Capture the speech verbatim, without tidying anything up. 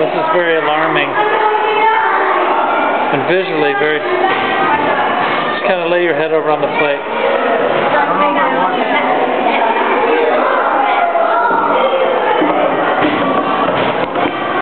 This is very alarming and visually very, just kind of lay your head over on the plate.